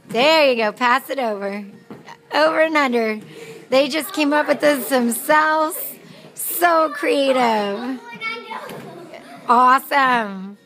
There you go. Pass it over. Over and under. They just came up with this themselves. So creative. Awesome.